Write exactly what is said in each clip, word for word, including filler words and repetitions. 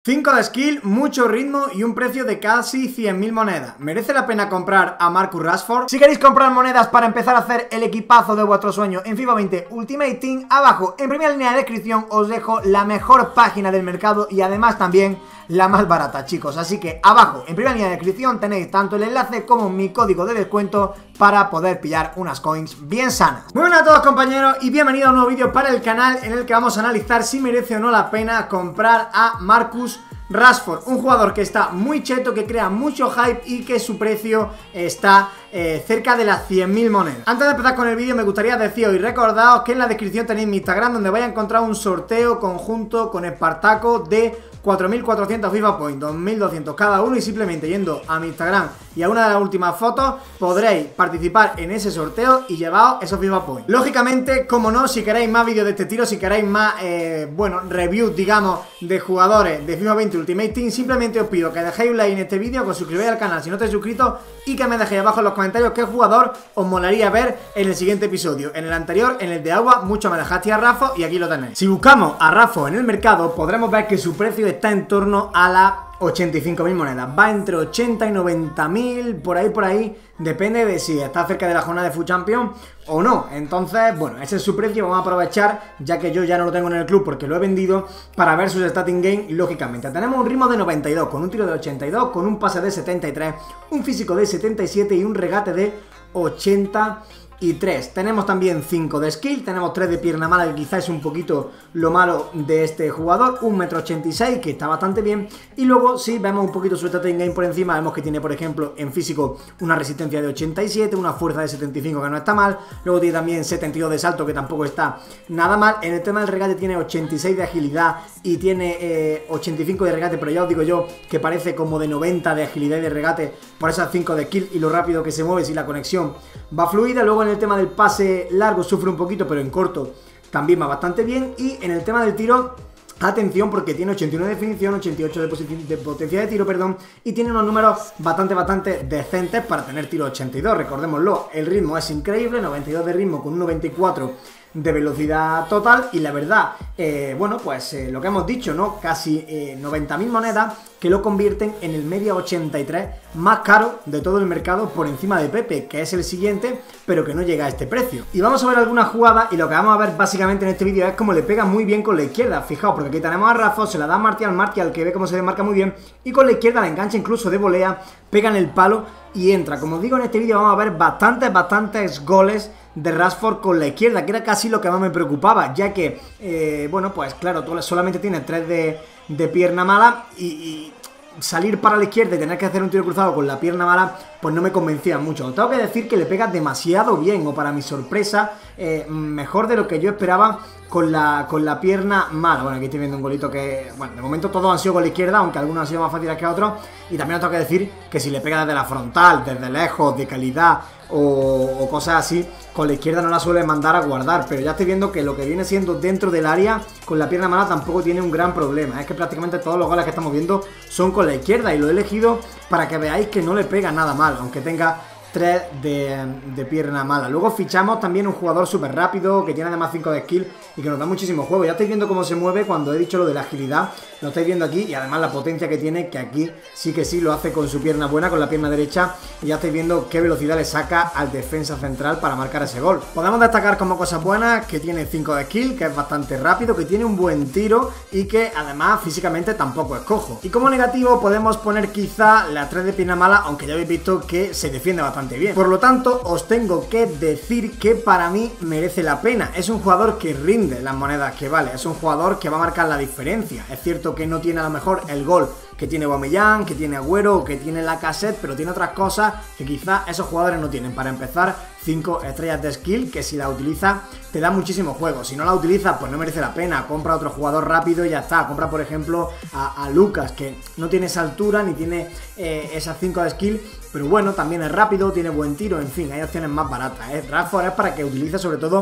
cinco de skill, mucho ritmo y un precio de casi cien mil monedas. ¿Merece la pena comprar a Marcus Rashford? Si queréis comprar monedas para empezar a hacer el equipazo de vuestro sueño en FIFA veinte Ultimate Team, abajo en primera línea de descripción os dejo la mejor página del mercado y además también la más barata, chicos. Así que abajo en primera línea de descripción tenéis tanto el enlace como mi código de descuento para poder pillar unas coins bien sanas. Muy buenas a todos, compañeros, y bienvenidos a un nuevo vídeo para el canal en el que vamos a analizar si merece o no la pena comprar a Marcus Rashford, un jugador que está muy cheto, que crea mucho hype y que su precio está eh, cerca de las cien mil monedas. Antes de empezar con el vídeo me gustaría deciros y recordaros que en la descripción tenéis mi Instagram, donde vais a encontrar un sorteo conjunto con Espartaco de cuatro mil cuatrocientos FIFA Points, dos mil doscientos cada uno, y simplemente yendo a mi Instagram y a una de las últimas fotos podréis participar en ese sorteo y llevaros esos FIFA Points. Lógicamente, como no, si queréis más vídeos de este tiro, si queréis más, eh, bueno, reviews, digamos, de jugadores de FIFA veinte Ultimate Team, simplemente os pido que dejéis un like en este vídeo, que os suscribáis al canal si no estáis suscritos y que me dejéis abajo en los comentarios qué jugador os molaría ver en el siguiente episodio. En el anterior, en el de agua, mucho me dejasteis a Rashford y aquí lo tenéis. Si buscamos a Rashford en el mercado, podremos ver que su precio está en torno a las ochenta y cinco mil monedas. Va entre ochenta y noventa mil, por ahí, por ahí. Depende de si está cerca de la jornada de FUT Champions o no. Entonces, bueno, ese es su precio. Vamos a aprovechar, ya que yo ya no lo tengo en el club porque lo he vendido, para ver sus stats in game. Lógicamente, tenemos un ritmo de noventa y dos, con un tiro de ochenta y dos, con un pase de setenta y tres, un físico de setenta y siete y un regate de ochenta y tres. Tenemos también cinco de skill, tenemos tres de pierna mala, que quizás es un poquito lo malo de este jugador, un metro ochenta y seis, que está bastante bien. Y luego, si vemos un poquito su stat in game por encima, vemos que tiene, por ejemplo, en físico una resistencia de ochenta y siete, una fuerza de setenta y cinco, que no está mal. Luego tiene también setenta y dos de salto, que tampoco está nada mal. En el tema del regate tiene ochenta y seis de agilidad y tiene eh, ochenta y cinco de regate, pero ya os digo yo que parece como de noventa de agilidad y de regate por esas cinco de skill y lo rápido que se mueve si la conexión va fluida. Luego en el tema del pase largo sufre un poquito, pero en corto también va bastante bien. Y en el tema del tiro, atención, porque tiene ochenta y nueve de definición, ochenta y ocho de, de potencia de tiro, perdón, y tiene unos números bastante, bastante decentes para tener tiro ochenta y dos, recordémoslo. El ritmo es increíble, noventa y dos de ritmo con un noventa y cuatro de velocidad total, y la verdad, eh, bueno, pues eh, lo que hemos dicho, ¿no? Casi eh, noventa mil monedas, que lo convierten en el media ochenta y tres más caro de todo el mercado, por encima de Pepe, que es el siguiente, pero que no llega a este precio. Y vamos a ver algunas jugadas, y lo que vamos a ver básicamente en este vídeo es cómo le pega muy bien con la izquierda. Fijaos, porque aquí tenemos a Rashford, se la da a Martial, Martial que ve cómo se desmarca muy bien, y con la izquierda la engancha incluso de volea, pega en el palo y entra. Como os digo, en este vídeo vamos a ver bastantes, bastantes goles de Rashford con la izquierda, que era casi lo que más me preocupaba, ya que, eh, bueno, pues claro, tú solamente tienes tres de, de pierna mala y, y salir para la izquierda y tener que hacer un tiro cruzado con la pierna mala, pues no me convencía mucho. Tengo que decir que le pega demasiado bien, o para mi sorpresa, eh, mejor de lo que yo esperaba con la, con la pierna mala. Bueno, aquí estoy viendo un golito que, bueno, de momento todos han sido con la izquierda, aunque algunos han sido más fáciles que otros. Y también os tengo que decir que si le pega desde la frontal, desde lejos, de calidad o, o cosas así, con la izquierda no la suele mandar a guardar. Pero ya estoy viendo que lo que viene siendo dentro del área con la pierna mala tampoco tiene un gran problema. Es que prácticamente todos los goles que estamos viendo son con la izquierda, y lo he elegido para que veáis que no le pega nada mal, aunque tenga tres de, de pierna mala. Luego fichamos también un jugador súper rápido, que tiene además cinco de skill y que nos da muchísimo juego. Ya estáis viendo cómo se mueve cuando he dicho lo de la agilidad, lo estáis viendo aquí, y además la potencia que tiene, que aquí sí que sí lo hace con su pierna buena, con la pierna derecha, y ya estáis viendo qué velocidad le saca al defensa central para marcar ese gol. Podemos destacar como cosas buenas que tiene cinco de skill, que es bastante rápido, que tiene un buen tiro y que además físicamente tampoco es cojo. Y como negativo podemos poner quizá la tres de pierna mala, aunque ya habéis visto que se defiende bastante bien. Por lo tanto, os tengo que decir que para mí merece la pena. Es un jugador que rinde las monedas que vale, es un jugador que va a marcar la diferencia. Es cierto que no tiene a lo mejor el gol que tiene Aubameyang, que tiene Agüero, que tiene Lacazette, pero tiene otras cosas que quizás esos jugadores no tienen. Para empezar, cinco estrellas de skill, que si la utilizas te da muchísimo juego. Si no la utilizas, pues no merece la pena. Compra otro jugador rápido y ya está. Compra, por ejemplo, a, a Lucas, que no tiene esa altura ni tiene eh, esas cinco de skill, pero bueno, también es rápido, tiene buen tiro, en fin, hay opciones más baratas, ¿eh? Rashford es para que utilice sobre todo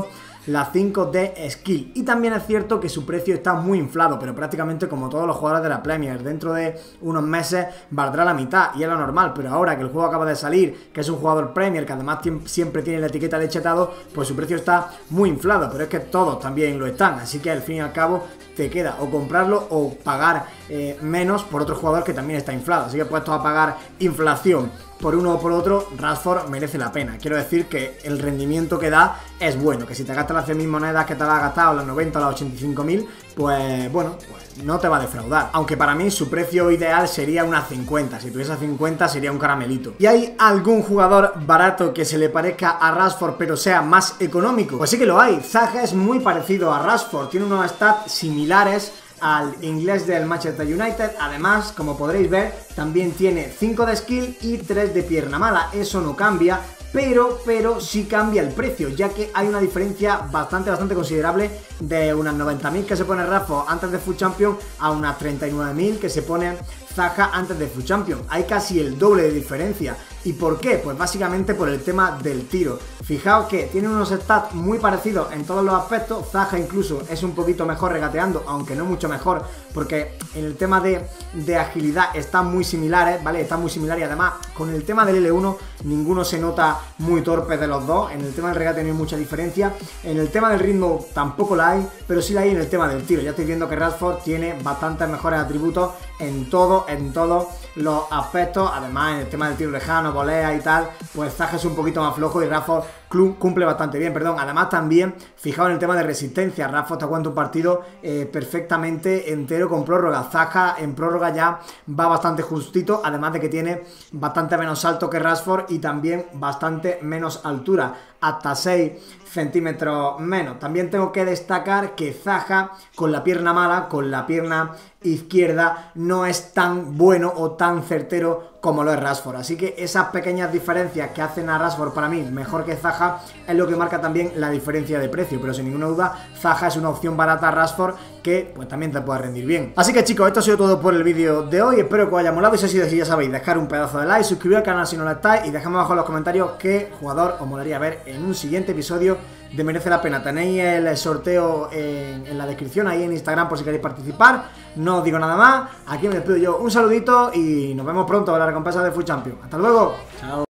la cinco de skill. Y también es cierto que su precio está muy inflado, pero prácticamente como todos los jugadores de la Premier, dentro de unos meses valdrá la mitad y es lo normal, pero ahora que el juego acaba de salir, que es un jugador Premier, que además siempre tiene la etiqueta de chetado, pues su precio está muy inflado, pero es que todos también lo están, así que al fin y al cabo te queda o comprarlo o pagar eh, menos por otro jugador que también está inflado, así que puestos a pagar inflación por uno o por otro, Rashford merece la pena. Quiero decir que el rendimiento que da es bueno, que si te gastas las cien mil monedas que te las has gastado, las noventa o las ochenta y cinco mil, pues bueno, pues no te va a defraudar. Aunque para mí su precio ideal sería unas cincuenta, si tuviese cincuenta sería un caramelito. ¿Y hay algún jugador barato que se le parezca a Rashford pero sea más económico? Pues sí que lo hay. Zaha es muy parecido a Rashford, tiene unos stats similares al inglés del Manchester United. Además, como podréis ver, también tiene cinco de skill y tres de pierna mala. Eso no cambia, pero, pero sí cambia el precio, ya que hay una diferencia bastante, bastante considerable de unas noventa mil que se pone Rashford antes de Foot Champion a unas treinta y nueve mil que se pone Zaha antes de Foot Champion. Hay casi el doble de diferencia. ¿Y por qué? Pues básicamente por el tema del tiro. Fijaos que tienen unos stats muy parecidos en todos los aspectos. Zaha incluso es un poquito mejor regateando, aunque no mucho mejor, porque en el tema de, de agilidad están muy similares, ¿vale? Están muy similares y además con el tema del L uno ninguno se nota muy torpe de los dos. En el tema del regate no hay mucha diferencia. En el tema del ritmo tampoco la hay, pero sí la hay en el tema del tiro. Ya estoy viendo que Rashford tiene bastantes mejores atributos en todo, en todos los aspectos. Además en el tema del tiro lejano, volea y tal, pues Zaha es un poquito más flojo y Rashford cumple bastante bien, perdón. Además también, fijaos en el tema de resistencia, Rashford te aguanta un partido eh, perfectamente entero con prórroga. Zaha en prórroga ya va bastante justito, además de que tiene bastante menos salto que Rashford y también bastante menos altura, hasta seis centímetros menos. También tengo que destacar que Zaha con la pierna mala, con la pierna izquierda, no es tan bueno o tan certero como lo es Rashford, así que esas pequeñas diferencias que hacen a Rashford para mí mejor que Zaha es lo que marca también la diferencia de precio, pero sin ninguna duda Zaha es una opción barata a Rashford que pues también te puede rendir bien. Así que chicos, esto ha sido todo por el vídeo de hoy, espero que os haya molado y si ha sido así ya sabéis, dejar un pedazo de like, suscribiros al canal si no lo estáis y dejadme abajo en los comentarios qué jugador os molaría ver en un siguiente episodio de Merece la Pena. Tenéis el sorteo en, en la descripción ahí en Instagram por si queréis participar. No os digo nada más, aquí me despido yo, un saludito y nos vemos pronto en la recompensa de Foot Champion. Hasta luego, chao.